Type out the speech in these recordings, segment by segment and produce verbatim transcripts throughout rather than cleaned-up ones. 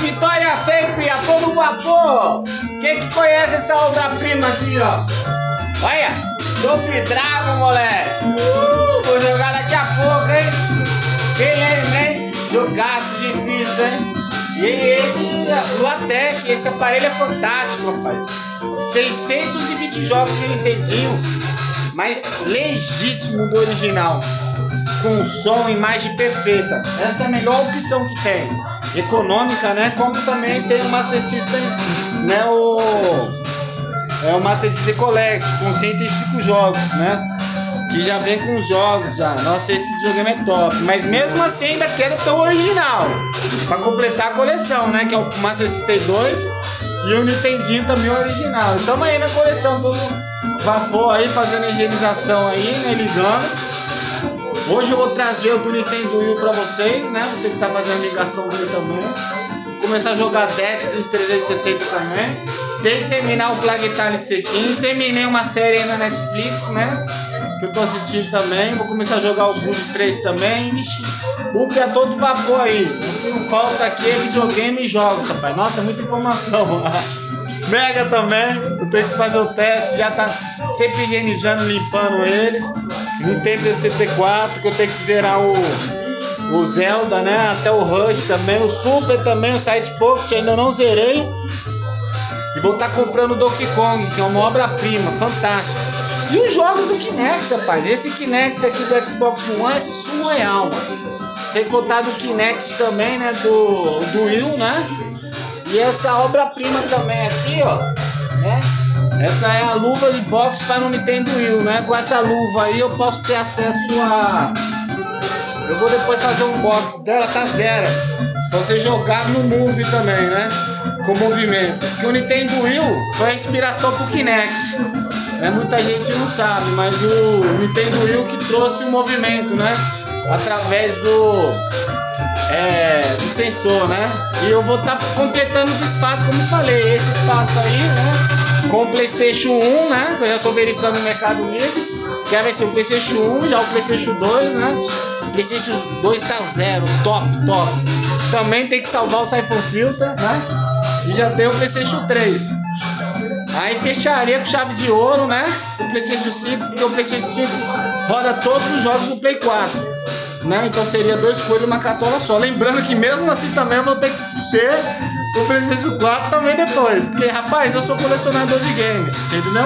Vitória sempre, a todo vapor! Quem que conhece essa obra-prima aqui, ó? Olha! Dolph Dragon, moleque! Uh, vou jogar daqui a pouco, hein? Quem lembra, hein? Jogaço difícil, hein? E esse Luatec, esse aparelho é fantástico, rapaz. seiscentos e vinte jogos de Nintendinho, mas legítimo do original. Com som e imagem perfeita. Essa é a melhor opção que tem. Econômica, né? Como também tem o Master System, né? O, é o Master System Collect, com cento e cinco jogos, né? Que já vem com os jogos já. Nossa, esse jogo é top. Mas mesmo assim ainda quero ter o original. Pra completar a coleção, né? Que é o Master System dois e o Nintendinho também o original. Estamos aí na coleção, todo vapor aí, fazendo higienização aí, né? Ligando. Hoje eu vou trazer o do Nintendo Wii pra vocês, né? Vou ter que estar fazendo a ligação dele também. Vou começar a jogar Destiny trezentos e sessenta também. Tem que terminar o Plague Tale Sequin. Terminei uma série aí na Netflix, né? Que eu tô assistindo também. Vou começar a jogar o Blood três também. Ixi, o que é todo vapor aí. O que não falta aqui é videogame e jogos, rapaz. Nossa, é muita informação. Mega também. Eu tenho que fazer o teste. Já tá sempre higienizando, limpando eles. Nintendo sessenta e quatro, que eu tenho que zerar o, o Zelda, né? Até o Rush também. O Super também, o Side Pocket ainda não zerei. E vou estar comprando o Donkey Kong, que é uma obra-prima, fantástica. E os jogos do Kinect, rapaz. Esse Kinect aqui do Xbox One é surreal, mano. Sem contar do Kinect também, né? Do, do Wii, né? E essa obra-prima também aqui, ó, né? Essa é a luva de boxe para no Nintendo Wii, né? Com essa luva aí eu posso ter acesso a... Eu vou depois fazer um box dela, tá zero. Pra você jogar no Move também, né? Com movimento. Porque o Nintendo Wii foi a inspiração pro Kinect. É, muita gente não sabe, mas o Nintendo Wii que trouxe o movimento, né? Através do... É, do sensor, né? E eu vou estar tá completando os espaços, como eu falei. Esse espaço aí, né? Com o PlayStation um, né? Que eu já tô verificando no Mercado Livre. Que vai ser o PlayStation um, já o PlayStation dois, né? Esse PlayStation dois tá zero, top, top. Também tem que salvar o Siphon Filter, né? E já tem o PlayStation três. Aí fecharia com chave de ouro, né? O PlayStation cinco, porque o PlayStation cinco roda todos os jogos do Play quatro. Né? Então seria dois coelhos e uma cartola só. Lembrando que mesmo assim também eu vou ter que ter o PlayStation quatro também depois. Porque, rapaz, eu sou colecionador de games, você entendeu?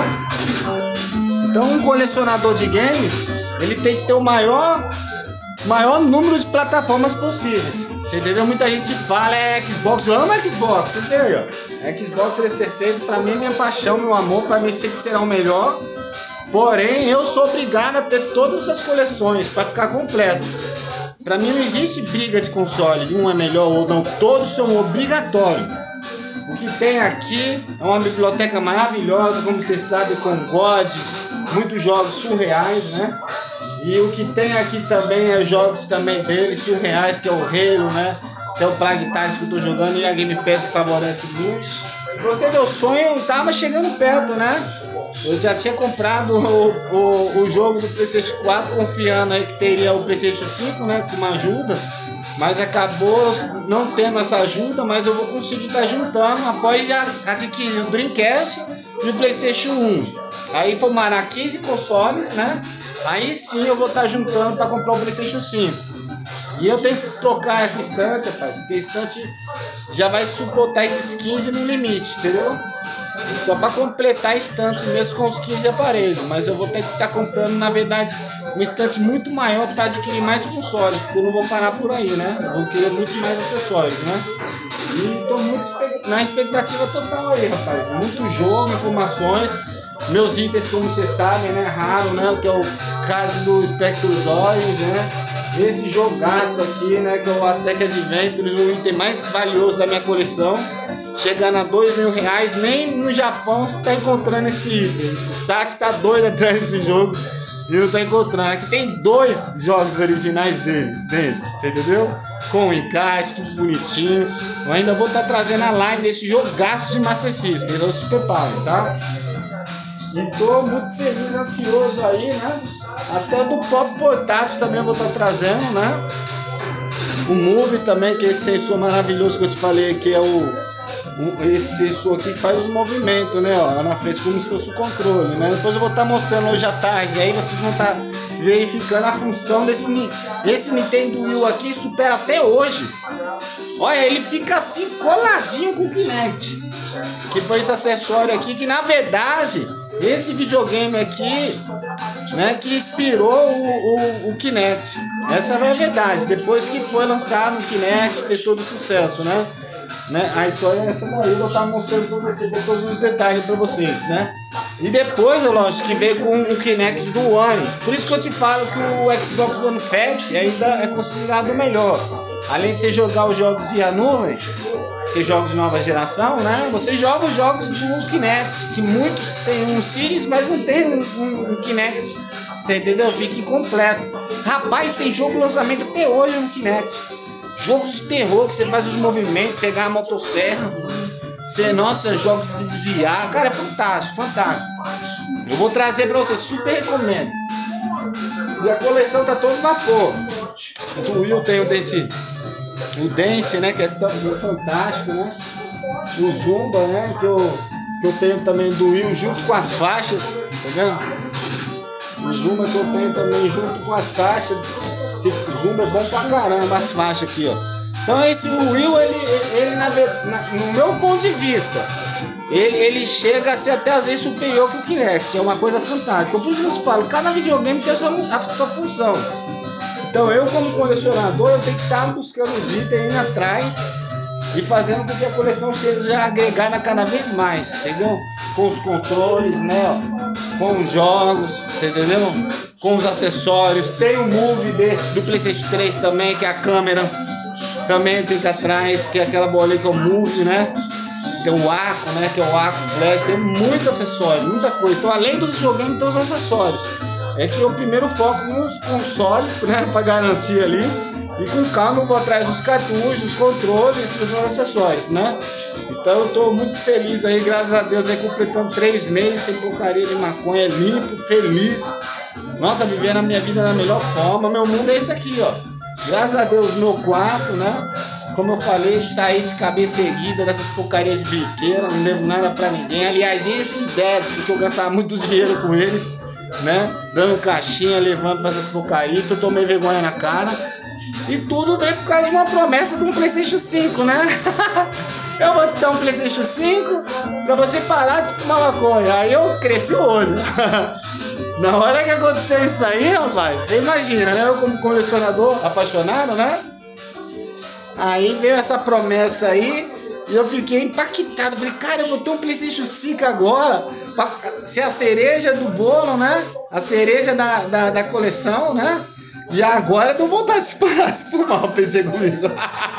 Então um colecionador de games, ele tem que ter o maior, maior número de plataformas possíveis. Você entendeu? Muita gente fala, é Xbox, eu amo Xbox, entendeu? Xbox trezentos e sessenta pra mim é minha paixão, meu amor, pra mim sempre será o melhor. Porém, eu sou obrigado a ter todas as coleções para ficar completo. Para mim não existe briga de console, um é melhor ou não, todos são obrigatórios. O que tem aqui é uma biblioteca maravilhosa, como você sabe, com God, muitos jogos surreais, né? E o que tem aqui também é jogos também deles, surreais, que é o Halo, né? Que é o Plague Tale que eu tô jogando e a Game Pass que favorece muito. Você, meu sonho tava chegando perto, né? Eu já tinha comprado o, o, o jogo do PlayStation quatro, confiando aí que teria o PlayStation cinco, né, com uma ajuda, mas acabou não tendo essa ajuda, mas eu vou conseguir estar juntando após já adquirir o Dreamcast e o PlayStation um. Aí formará quinze consoles, né? Aí sim eu vou estar juntando para comprar o PlayStation cinco. E eu tenho que trocar essa estante, rapaz, porque a estante já vai suportar esses quinze no limite, entendeu? Só para completar a estante mesmo com os quinze aparelhos. Mas eu vou ter que estar comprando, na verdade, uma estante muito maior para adquirir mais consoles, porque eu não vou parar por aí, né? Eu vou querer muito mais acessórios, né? E estou muito na expectativa total aí, rapaz. Muito jogo, informações. Meus itens, como vocês sabem, né? Raro, né? Que é o caso do Spectrozoides, né? Esse jogaço aqui, né? Que é o Aztec Adventures, o item mais valioso da minha coleção. Chegando a dois mil reais, nem no Japão você tá encontrando esse item. O Sat tá doido atrás desse jogo e não tá encontrando. Aqui tem dois jogos originais dele dentro, você entendeu? Com encarte, tudo bonitinho. Eu ainda vou estar tá trazendo a live desse jogaço de Master System, então se preparem, tá? E tô muito feliz, ansioso aí, né? Até do próprio portátil também eu vou estar tá trazendo, né? O Move também, que é esse sensor maravilhoso que eu te falei, que é o... Um, esse sensor aqui que faz os movimentos, né, ó, lá na frente, como se fosse o controle, né? Depois eu vou estar tá mostrando hoje à tarde, aí vocês vão estar tá verificando a função desse esse Nintendo Wii U aqui, supera até hoje. Olha, ele fica assim coladinho com o Kinect, que foi esse acessório aqui, que na verdade, esse videogame aqui, né, que inspirou o, o, o Kinect. Essa é a verdade, depois que foi lançado o Kinect, fez todo o sucesso, né? Né? A história é essa daí, eu vou estar mostrando pra vocês, todos os detalhes pra vocês, né? E depois, eu lógico, que veio com o Kinect do One. Por isso que eu te falo que o Xbox One Fat ainda é considerado o melhor. Além de você jogar os jogos via nuvem, que jogos de nova geração, né? Você joga os jogos do Kinect, que muitos têm um Series, mas não tem um, um, um Kinect. Você entendeu? Fica incompleto. Rapaz, tem jogo lançamento até hoje no Kinect. Jogos de terror, que você faz os movimentos, pegar a motosserra, você, nossa, jogos de desviar, cara, é fantástico, fantástico. Eu vou trazer pra você, super recomendo. E a coleção tá toda na cor. O Will tem o desse, o Dance, né, que é também fantástico, né? O Zumba, né, que eu, que eu tenho também do Will junto com as faixas, tá vendo? O Zumba que eu tenho também junto com as faixas. Esse Zumba é bom pra caramba, as faixas aqui, ó. Então esse Will, ele, ele na, na, no meu ponto de vista, ele, ele chega a ser até às vezes superior que o Kinect. É uma coisa fantástica. Por isso que eu te falo, cada videogame tem a sua, a sua função. Então eu, como colecionador, eu tenho que estar buscando os itens, indo atrás e fazendo com que a coleção chegue a agregar cada vez mais, entendeu? Com os controles, né, ó, com os jogos, você entendeu? Com os acessórios. Tem o Move desse do PlayStation três também, que é a câmera também tem que atrás, que é aquela bolinha que é o Move, né? Tem o arco, né, que é o arco flash. Tem muito acessório, muita coisa. Então além dos videogames tem os acessórios. É que eu primeiro foco nos consoles, né, para garantir ali. E com calma eu vou atrás dos cartuchos, dos controles e dos acessórios, né? Então eu tô muito feliz aí, graças a Deus, aí completando três meses sem porcaria de maconha, limpo, feliz. Nossa, vivendo a minha vida da melhor forma. Meu mundo é esse aqui, ó. Graças a Deus, meu quarto, né? Como eu falei, saí de cabeça erguida dessas porcarias de biqueira, não devo nada pra ninguém. Aliás, eles que devem, porque eu gastava muito dinheiro com eles, né? Dando caixinha, levando pra essas porcarias, então eu tomei vergonha na cara. E tudo veio por causa de uma promessa de um PlayStation cinco, né? Eu vou te dar um PlayStation cinco pra você parar de fumar maconha. Aí eu cresci o olho. Na hora que aconteceu isso aí, rapaz, você imagina, né? Eu como colecionador apaixonado, né? Aí veio essa promessa aí e eu fiquei impactado. Falei, cara, eu vou ter um PlayStation cinco agora pra ser a cereja do bolo, né? A cereja da, da, da coleção, né? E agora eu não vou voltar a se parar de fumar, eu pensei comigo.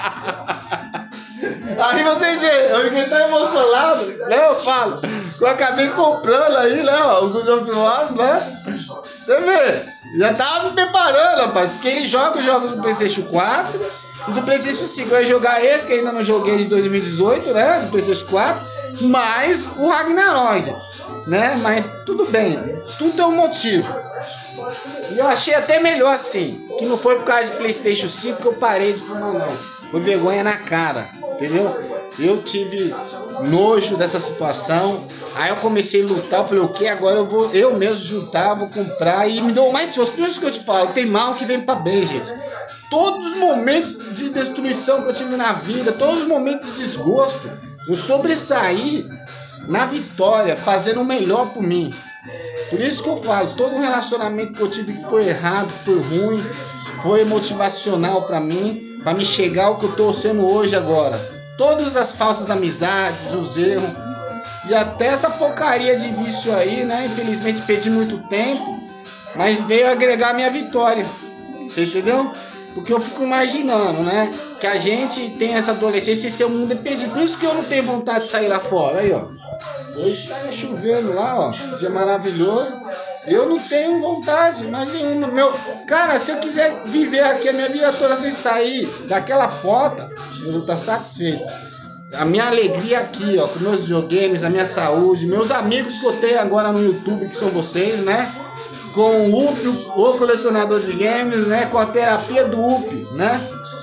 Aí vocês veem, eu fiquei tão emocionado, né? Eu falo, eu acabei comprando aí, né? O Good of War, né? Você vê, já tava me preparando, rapaz, porque ele joga os jogos do PlayStation quatro e do PlayStation cinco. Eu ia jogar esse, que ainda não joguei, de dois mil e dezoito, né? Do PlayStation quatro, mais o Ragnarok, né? Mas tudo bem, tudo tem um motivo. E eu achei até melhor assim, que não foi por causa de PlayStation cinco que eu parei de fumar, não. Foi vergonha na cara, entendeu? Eu tive nojo dessa situação. Aí eu comecei a lutar, eu falei, o que? Agora eu vou eu mesmo juntar, vou comprar. E me deu mais força. Por isso que eu te falo, tem mal que vem pra bem, gente. Todos os momentos de destruição que eu tive na vida, todos os momentos de desgosto, eu sobressaí na vitória, fazendo o melhor por mim. Por isso que eu falo, todo relacionamento que eu tive que foi errado, foi ruim, foi motivacional pra mim, pra me chegar ao que eu tô sendo hoje agora. Todas as falsas amizades, os erros, e até essa porcaria de vício aí, né? Infelizmente perdi muito tempo, mas veio agregar a minha vitória. Você entendeu? Porque eu fico imaginando, né? Que a gente tem essa adolescência e seu mundo é perdido. Por isso que eu não tenho vontade de sair lá fora. Aí, ó. Hoje tá chovendo lá, ó. Dia maravilhoso. Eu não tenho vontade, mas nenhuma. Meu... Cara, se eu quiser viver aqui a minha vida toda sem sair daquela porta, eu vou estar satisfeito. A minha alegria aqui, ó, com meus videogames, a minha saúde, meus amigos que eu tenho agora no YouTube, que são vocês, né? Com o U P, o colecionador de games, né? Com a terapia do U P, né?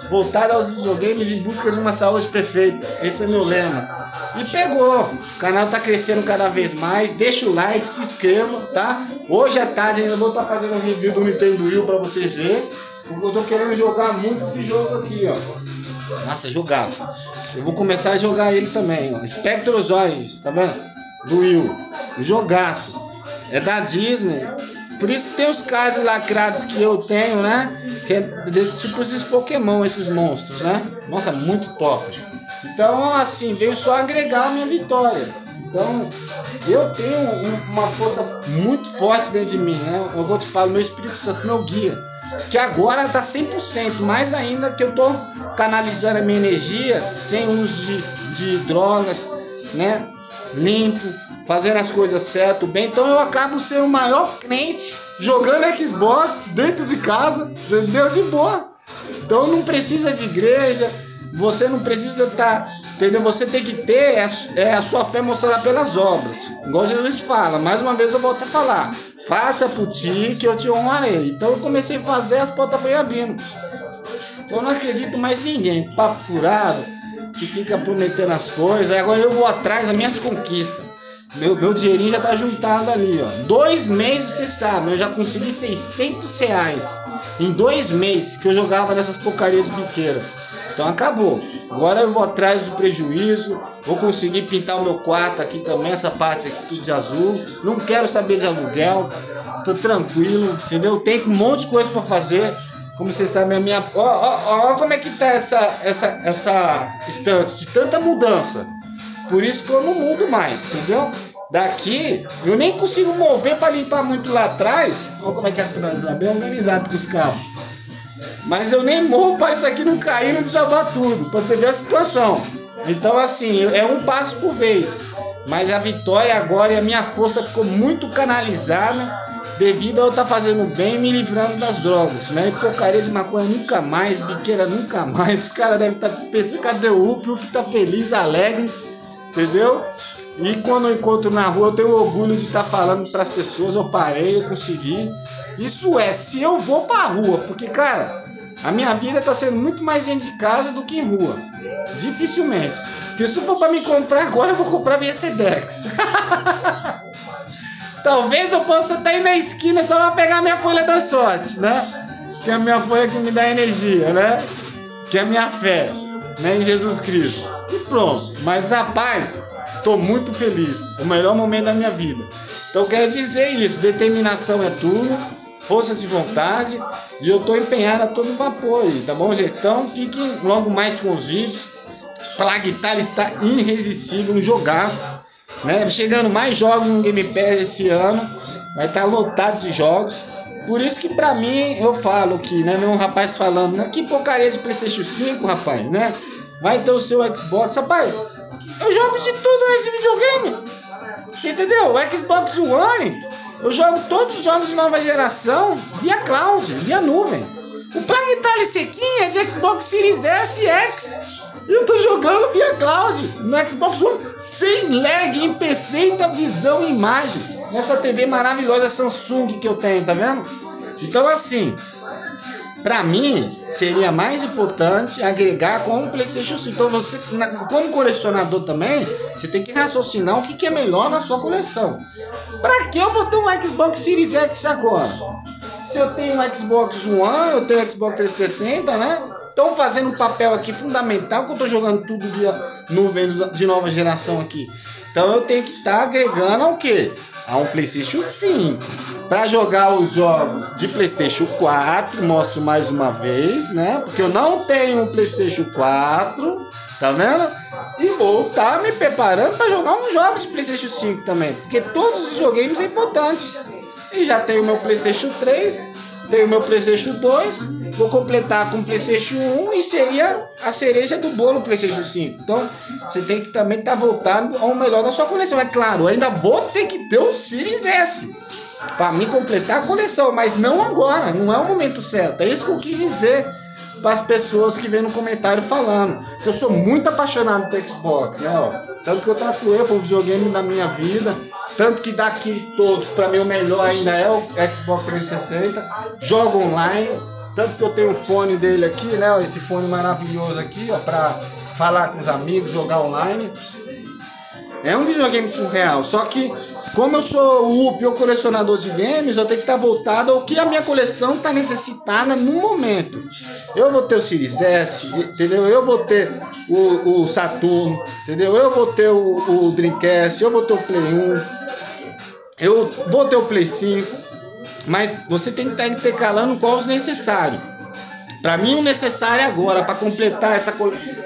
voltar aos videogames em busca de uma saúde perfeita. Esse é meu lema. E pegou. O canal tá crescendo cada vez mais. Deixa o like, se inscreva, tá? Hoje à tarde ainda vou estar fazendo um review do Nintendo Wii pra vocês verem. Porque eu tô querendo jogar muito esse jogo aqui, ó. Nossa, jogaço. Eu vou começar a jogar ele também, ó. Spectros Origins, tá vendo? Do Wii. Jogaço. É da Disney. Por isso que tem os casos lacrados que eu tenho, né? Que é desse tipo, esses Pokémon, esses monstros, né? Nossa, muito top. Então, assim, veio só agregar a minha vitória. Então, eu tenho um, uma força muito forte dentro de mim, né? Eu vou te falar, meu Espírito Santo, meu guia. Que agora tá cem por cento, mais ainda que eu tô canalizando a minha energia sem uso de, de drogas, né? Limpo, fazendo as coisas certo, bem. Então eu acabo sendo o maior crente jogando Xbox dentro de casa, entendeu? De boa. Então não precisa de igreja, você não precisa estar, tá, entendeu? Você tem que ter é, é, a sua fé mostrada pelas obras. Igual Jesus fala, mais uma vez eu volto a falar: faça por ti que eu te honrarei. Então eu comecei a fazer, as portas foram abrindo. Então eu não acredito mais em ninguém, papo furado, que fica prometendo as coisas. Agora eu vou atrás das minhas conquistas. Meu, meu dinheirinho já tá juntado ali, ó. Dois meses, você sabe, eu já consegui seiscentos reais. Em dois meses que eu jogava nessas porcarias biqueiras. Então acabou. Agora eu vou atrás do prejuízo. Vou conseguir pintar o meu quarto aqui também, essa parte aqui tudo de azul. Não quero saber de aluguel. Tô tranquilo, entendeu? Tem um monte de coisa pra fazer. Como vocês sabem, a minha... Ó, ó, ó como é que tá essa, essa, essa estante de tanta mudança. Por isso que eu não mudo mais, entendeu? Daqui, eu nem consigo mover para limpar muito lá atrás. Olha como é que é atrás lá, bem organizado com os cabos. Mas eu nem movo para isso aqui não cair e não desabar tudo, para você ver a situação. Então assim, é um passo por vez. Mas a vitória agora e a minha força ficou muito canalizada devido a eu estar fazendo bem e me livrando das drogas, né? E porcaria de maconha nunca mais, biqueira nunca mais. Os caras devem estar pensando, cadê o Up? O que tá feliz, alegre, entendeu? E quando eu encontro na rua, eu tenho orgulho de estar falando para as pessoas, eu parei, eu consegui. Isso é, se eu vou pra rua, porque, cara, a minha vida tá sendo muito mais dentro de casa do que em rua. Dificilmente. Porque se for pra me comprar agora, eu vou comprar via Sedex. Talvez eu possa estar aí na esquina só pra pegar minha folha da sorte, né? Que é a minha folha que me dá energia, né? Que é a minha fé, né? Em Jesus Cristo. E pronto. Mas, rapaz, tô muito feliz. O melhor momento da minha vida. Então, eu quero dizer isso. Determinação é tudo. Força de vontade. E eu tô empenhado a todo vapor aí, tá bom, gente? Então, fiquem logo mais com os vídeos. Plague Tale está irresistível. Um jogaço. Né? Chegando mais jogos no Game Pass esse ano, vai estar lotado de jogos. Por isso que pra mim, eu falo que, né, meu rapaz falando, né, que porcaria de PlayStation cinco, rapaz, né? Vai ter o seu Xbox, rapaz. Eu jogo de tudo nesse videogame. Você entendeu? O Xbox One, eu jogo todos os jogos de nova geração via cloud, via nuvem. O Plague Tale sequinho é de Xbox Series S e X. E eu tô jogando via cloud no Xbox One sem lag, em perfeita visão e imagem. Nessa T V maravilhosa Samsung que eu tenho, tá vendo? Então assim, pra mim seria mais importante agregar com o PlayStation cinco. Então você, como colecionador também, você tem que raciocinar o que, que é melhor na sua coleção. Pra que eu vou ter um Xbox Series X agora? Se eu tenho um Xbox One, eu tenho um Xbox trezentos e sessenta, né? Estão fazendo um papel aqui fundamental, que eu estou jogando tudo via nuvem de nova geração aqui. Então eu tenho que estar tá agregando ao quê? A um PlayStation cinco. Para jogar os jogos de PlayStation quatro, mostro mais uma vez, né? Porque eu não tenho um PlayStation quatro, tá vendo? E vou estar tá me preparando para jogar uns jogos de PlayStation cinco também. Porque todos os videogames é importante. E já tenho o meu PlayStation três, tenho o meu PlayStation dois, vou completar com o PlayStation um e seria a cereja do bolo PlayStation cinco. Então, você tem que também estar tá voltado ao melhor da sua coleção. É claro, eu ainda vou ter que ter o Series S para me completar a coleção, mas não agora, não é o momento certo. É isso que eu quis dizer para as pessoas que vêm no comentário falando. Que eu sou muito apaixonado por Xbox, né? Ó. Tanto que eu tatuei, foi um videogame na minha vida. Tanto que daqui de todos, para mim o melhor ainda é o Xbox trezentos e sessenta. Jogo online, Tanto que eu tenho o fone dele aqui, né? Ó, esse fone maravilhoso aqui, ó, pra falar com os amigos, jogar online. É um videogame surreal, só que como eu sou o U P, o colecionador de games, eu tenho que estar voltado ao que a minha coleção está necessitada no momento. Eu vou ter o Series S, entendeu? Eu vou ter o, o Saturno, entendeu? Eu vou ter o, o Dreamcast, eu vou ter o Play um, eu vou ter o Play cinco, mas você tem que estar intercalando qual os necessários. Para mim o necessário agora, para completar essa,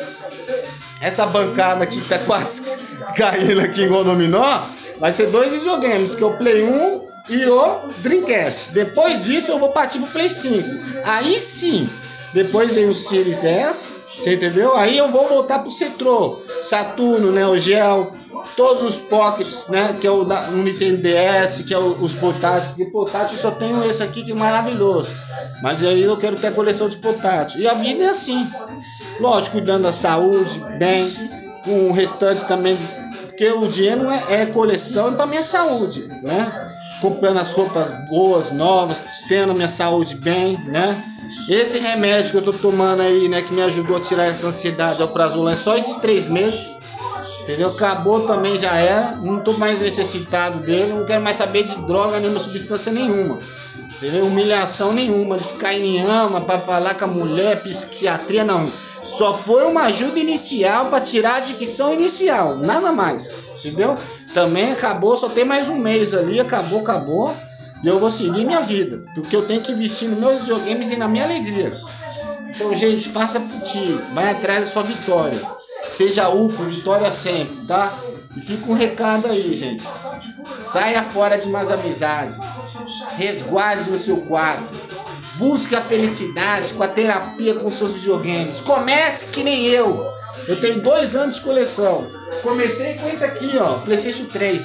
essa bancada aqui que tá quase caindo aqui igual dominó, vai ser dois videogames, que é o Play um e o Dreamcast. Depois disso eu vou partir pro Play cinco. Aí sim, depois vem o Series S, você entendeu? Aí eu vou voltar pro Cetro, Saturno, né, o Geo, todos os Pockets, né, que é o, da, o Nintendo D S, que é o, os portáteis. Porque portátil eu só tenho esse aqui que é maravilhoso. Mas aí eu quero ter a coleção de portátil. E a vida é assim. Lógico, cuidando da saúde, bem, com o restante também. Porque o dinheiro não é, é coleção para minha saúde, né? Comprando as roupas boas, novas, tendo a minha saúde bem, né? Esse remédio que eu tô tomando aí, né, que me ajudou a tirar essa ansiedade, alprazolam, é só esses três meses, entendeu? Acabou também, já era, não tô mais necessitado dele, não quero mais saber de droga, nenhuma substância nenhuma, entendeu? Humilhação nenhuma, de ficar em ama para falar com a mulher, psiquiatria, não. Só foi uma ajuda inicial para tirar a dicção inicial, nada mais, entendeu? Também acabou, só tem mais um mês ali, acabou, acabou. E eu vou seguir minha vida, porque eu tenho que investir nos meus videogames e na minha alegria. Então, gente, faça por ti, vai atrás da sua vitória. Seja U P, vitória sempre, tá? E fica um recado aí, gente. Saia fora de mais amizades. Resguarde no seu quarto. Busque a felicidade com a terapia com seus videogames. Comece que nem eu. Eu tenho dois anos de coleção. Comecei com esse aqui, ó, PlayStation três.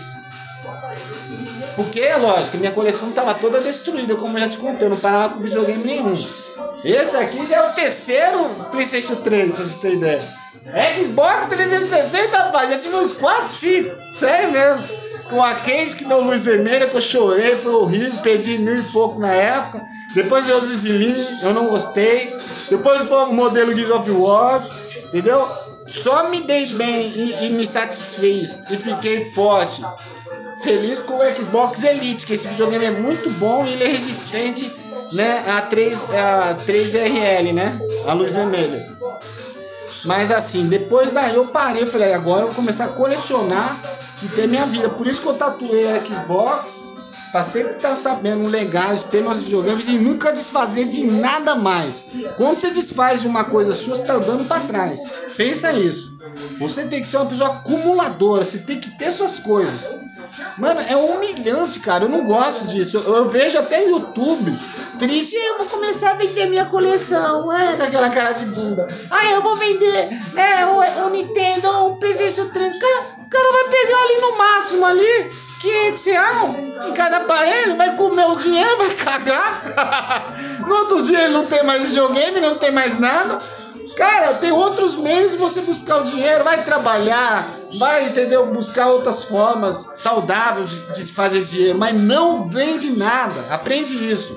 Porque, é lógico, minha coleção estava toda destruída, como eu já te contei, eu não parava com videogame nenhum. Esse aqui já é o terceiro PlayStation três, pra você ter ideia. Xbox trezentos e sessenta, rapaz, já tive uns quatro, cinco, sério mesmo. Com a Cage que deu luz vermelha, que eu chorei, foi horrível, perdi mil e pouco na época. Depois veio os Slim, eu não gostei. Depois foi o modelo Gears of War, entendeu? Só me dei bem e, e me satisfiz e fiquei forte. Feliz com o Xbox Elite, que esse videogame é muito bom e ele é resistente, né, a três R L, né, a luz vermelha. Mas assim, depois daí eu parei, falei, agora eu vou começar a colecionar e ter minha vida. Por isso que eu tatuei a Xbox, pra sempre estar sabendo legal de ter meus videogames e nunca desfazer de nada mais. Quando você desfaz de uma coisa sua, você tá andando pra trás. Pensa isso. Você tem que ser uma pessoa acumuladora, você tem que ter suas coisas. Mano, é humilhante, cara. Eu não gosto disso. Eu, eu vejo até no YouTube. Triste, eu vou começar a vender minha coleção. É, com aquela cara de bunda. Ah, eu vou vender, né, o, o Nintendo, o PlayStation três. O cara, o cara vai pegar ali no máximo ali quinhentos reais em cada aparelho, vai comer o dinheiro, vai cagar. No outro dia ele não tem mais videogame, não tem mais nada. Cara, tem outros meios de você buscar o dinheiro, vai trabalhar, vai, entendeu, buscar outras formas saudáveis de, de fazer dinheiro, mas não vende nada, aprende isso.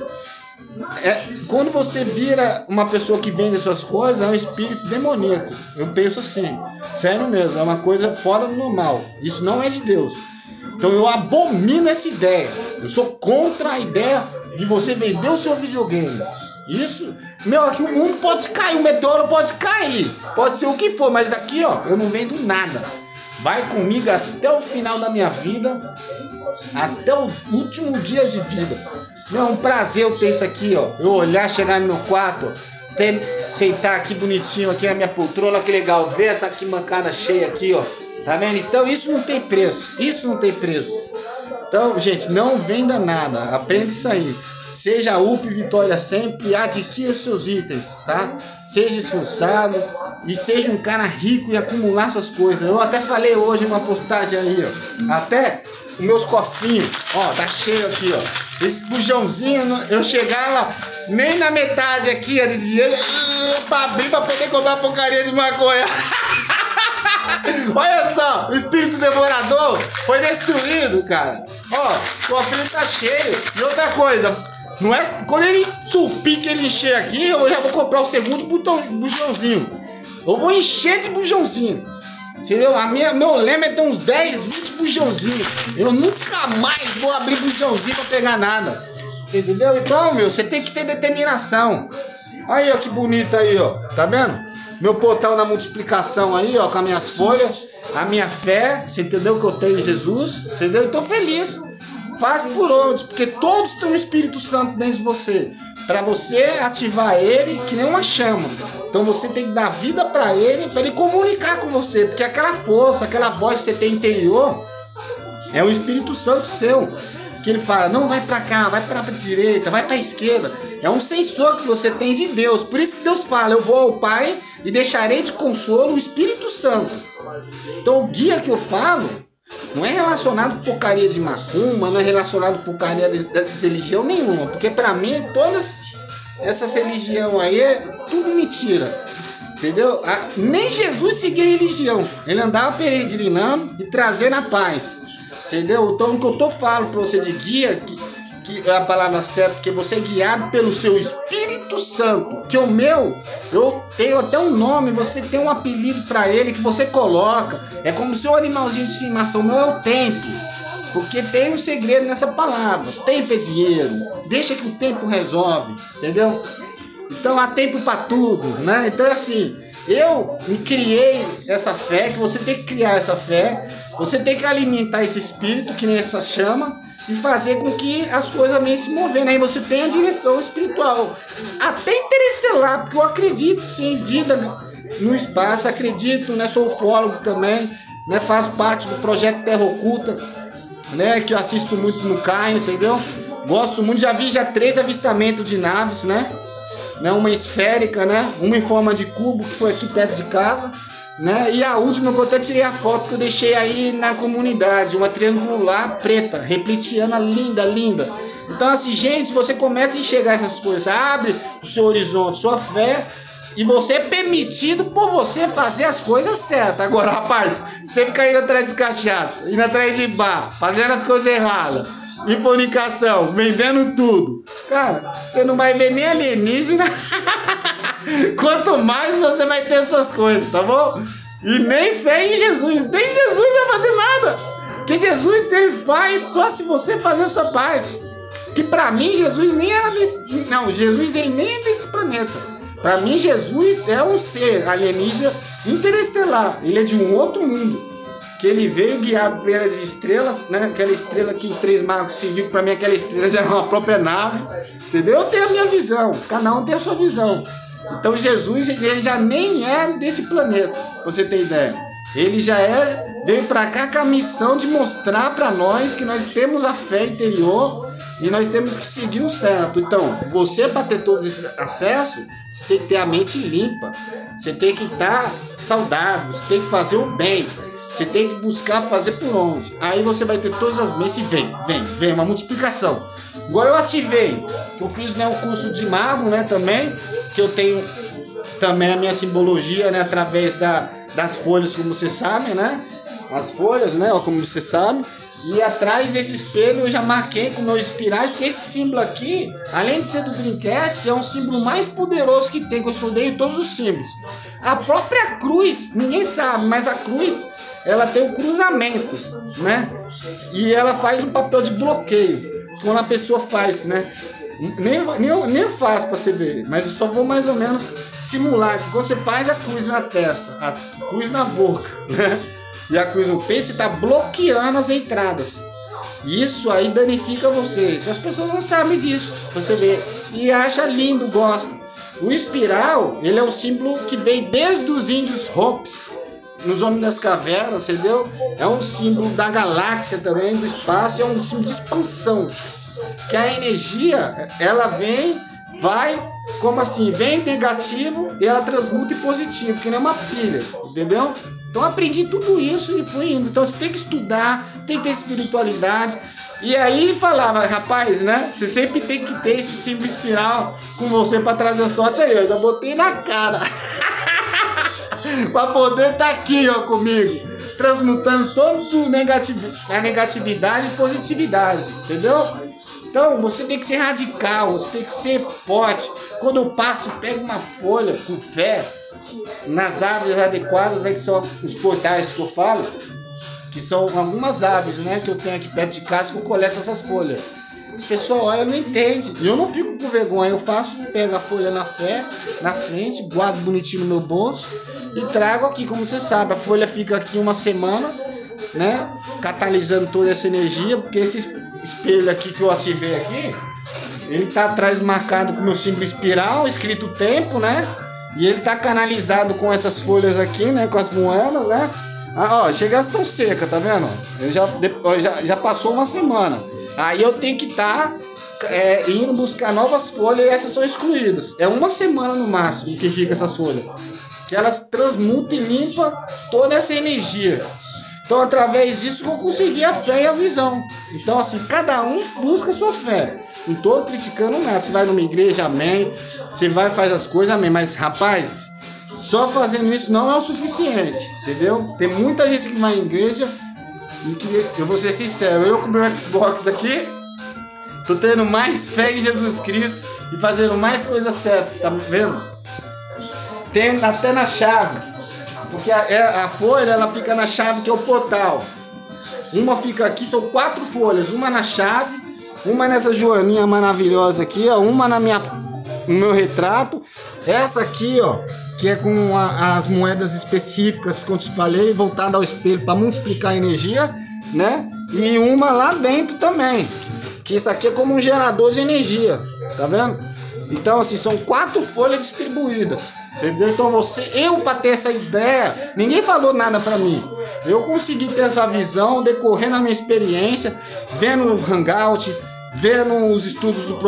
É, quando você vira uma pessoa que vende suas coisas, é um espírito demoníaco, eu penso assim, sério mesmo, é uma coisa fora do normal, isso não é de Deus. Então eu abomino essa ideia, eu sou contra a ideia de você vender o seu videogame. Isso, meu, aqui o mundo pode cair, o meteoro pode cair, pode ser o que for, mas aqui, ó, eu não vendo nada. Vai comigo até o final da minha vida, até o último dia de vida. Meu, é um prazer eu ter isso aqui, ó. Eu olhar, chegar no meu quarto, ter, sentar aqui bonitinho aqui na minha poltrona, que legal, ver essa aqui mancada cheia aqui, ó. Tá vendo? Então isso não tem preço, isso não tem preço. Então, gente, não venda nada, aprenda isso aí. Seja U P, vitória sempre, adquira seus itens, tá? Seja esforçado e seja um cara rico e acumular suas coisas. Eu até falei hoje uma postagem aí, ó. Até os meus cofrinhos, ó, tá cheio aqui, ó. Esses bujãozinhos, eu chegava nem na metade aqui, ó, de dinheiro, pra abrir pra poder comprar porcaria de maconha. Olha só, o espírito devorador foi destruído, cara. Ó, o cofrinho tá cheio. E outra coisa, Não é, quando ele entupir que ele encher aqui, eu já vou comprar o segundo botão, bujãozinho. Eu vou encher de bujãozinho. Entendeu? A minha, meu lema é ter uns dez, vinte bujãozinhos. Eu nunca mais vou abrir bujãozinho pra pegar nada. Você entendeu? Então, meu, você tem que ter determinação. Aí, ó, que bonito aí, ó. Tá vendo? Meu portal na multiplicação aí, ó, com as minhas folhas. A minha fé, você entendeu que eu tenho em Jesus? Você entendeu? Eu tô feliz. Faz por onde? Porque todos têm o Espírito Santo dentro de você. Para você ativar ele que nem uma chama. Então você tem que dar vida para ele, para ele comunicar com você. Porque aquela força, aquela voz que você tem interior, é o Espírito Santo seu. Que ele fala, não, vai para cá, vai para a direita, vai para a esquerda. É um sensor que você tem de Deus. Por isso que Deus fala, eu vou ao Pai e deixarei de consolo o Espírito Santo. Então o guia que eu falo não é relacionado com porcaria de macumba, não é relacionado com porcaria dessa religião nenhuma. Porque pra mim, todas essas religiões aí é tudo mentira. Entendeu? Ah, nem Jesus seguia religião. Ele andava peregrinando e trazendo a paz. Entendeu? Então o que eu tô falando pra você de guia, que, que é a palavra certa, que você é guiado pelo seu Espírito Santo. Que o meu, eu tenho até um nome, você tem um apelido pra ele que você coloca. É como seu animalzinho de estimação, não é o tempo. Porque tem um segredo nessa palavra. Tempo é dinheiro. Deixa que o tempo resolve. Entendeu? Então há tempo pra tudo, né? Então assim, eu me criei essa fé, que você tem que criar essa fé. Você tem que alimentar esse espírito, que nem essa chama, e fazer com que as coisas venham se movendo. Aí você tem a direção espiritual. Até interestelar, porque eu acredito sim em vida no espaço, acredito, né? Sou ufólogo também, né? Faço parte do projeto Terra Oculta, né? Que eu assisto muito no Caio, entendeu? Gosto muito, já vi já três avistamentos de naves, né? né? Uma esférica, né? Uma em forma de cubo, que foi aqui perto de casa, né? E a última que eu até tirei a foto que eu deixei aí na comunidade, uma triangular preta, repletiana, linda, linda. Então assim, gente, você começa a enxergar essas coisas, abre o seu horizonte, sua fé, e você é permitido por você fazer as coisas certas. Agora, rapaz, você fica indo atrás de cachaça, indo atrás de bar, fazendo as coisas erradas, em fornicação, vendendo tudo, cara, você não vai ver nem alienígena. Quanto mais você vai ter suas coisas, tá bom? E nem fé em Jesus, nem Jesus vai fazer nada. Porque Jesus, ele faz só se você fazer a sua parte. Que pra mim, Jesus nem era desse... Não, Jesus, ele nem é desse planeta. Pra mim, Jesus é um ser alienígena interestelar. Ele é de um outro mundo. Que ele veio guiado pelas estrelas, né? Aquela estrela que os três magos seguiram. Pra mim, aquela estrela já é uma própria nave. Entendeu? Eu tenho a minha visão. Cada um tem a sua visão. Então Jesus, ele já nem é desse planeta, pra você ter ideia. Ele já é, veio pra cá com a missão de mostrar pra nós que nós temos a fé interior e nós temos que seguir o certo. Então, você, para ter todo esse acesso, você tem que ter a mente limpa, você tem que estar saudável, você tem que fazer o bem, você tem que buscar fazer por onde. Aí você vai ter todas as mentes e vem, vem, vem, uma multiplicação. Igual eu ativei, que eu fiz, né, um curso de mago, né, também, que eu tenho também a minha simbologia, né, através da, das folhas, como você sabe, né, as folhas, né, ó, como você sabe, e atrás desse espelho eu já marquei com o meu espiral, porque esse símbolo aqui, além de ser do Dreamcast, é um símbolo mais poderoso que tem, que eu estudei todos os símbolos. A própria cruz, ninguém sabe, mas a cruz, ela tem um cruzamento, né, e ela faz um papel de bloqueio. Quando a pessoa faz, né? Nem, nem, nem eu faço pra você ver, mas eu só vou mais ou menos simular que quando você faz a cruz na testa, a cruz na boca, né? E a cruz no peito, você tá bloqueando as entradas. Isso aí danifica você. As pessoas não sabem disso, você vê. E acha lindo, gosta. O espiral, ele é um símbolo que vem desde os índios Hopis, nos Homens das Cavernas, entendeu? É um símbolo da galáxia também, do espaço, é um símbolo de expansão. Que a energia, ela vem, vai, como assim, vem negativo e ela transmuta em positivo, que nem uma pilha, entendeu? Então eu aprendi tudo isso e fui indo. Então você tem que estudar, tem que ter espiritualidade. E aí falava, rapaz, né? Você sempre tem que ter esse símbolo espiral com você para trazer sorte. Aí eu já botei na cara. Para poder estar aqui, ó, comigo, transmutando todo negativo, a negatividade e positividade, entendeu? Então você tem que ser radical, você tem que ser forte. Quando eu passo, pego uma folha com fé nas árvores adequadas, aí que são os portais que eu falo, que são algumas árvores, né, que eu tenho aqui perto de casa que eu coleto essas folhas. As pessoas olham e não entendem. E eu não fico com vergonha, eu faço, pego a folha na fé, na frente, guardo bonitinho no meu bolso e trago aqui. Como você sabe, a folha fica aqui uma semana, né, catalisando toda essa energia, porque esse espelho aqui que eu ativei aqui, ele tá atrás marcado com o meu símbolo espiral, escrito tempo, né, e ele tá canalizado com essas folhas aqui, né, com as moedas, né. Ah, ó, chega, elas estão secas, tá vendo? Eu já, já, já passou uma semana. Aí eu tenho que estar tá, é, indo buscar novas folhas e essas são excluídas. É uma semana no máximo que fica essas folhas. Que elas transmutam e limpam toda essa energia. Então, através disso, eu consegui a fé e a visão. Então, assim, cada um busca a sua fé. Não tô criticando nada. Você vai numa igreja, amém. Você vai e faz as coisas, amém. Mas, rapaz, só fazendo isso não é o suficiente, entendeu? Tem muita gente que vai em igreja e que, eu vou ser sincero, eu com o meu Xbox aqui, tô tendo mais fé em Jesus Cristo e fazendo mais coisas certas, tá vendo? Tem até na chave, porque a, a folha ela fica na chave que é o portal. Uma fica aqui, são quatro folhas, uma na chave, uma nessa joaninha maravilhosa aqui, ó, uma na minha, no meu retrato, essa aqui, ó, que é com a, as moedas específicas que eu te falei, voltada ao espelho para multiplicar a energia, né? E uma lá dentro também, que isso aqui é como um gerador de energia, tá vendo? Então, assim, são quatro folhas distribuídas, entendeu? Então, você, eu para ter essa ideia, ninguém falou nada para mim. Eu consegui ter essa visão, decorrendo a minha experiência, vendo o Hangout, vendo os estudos do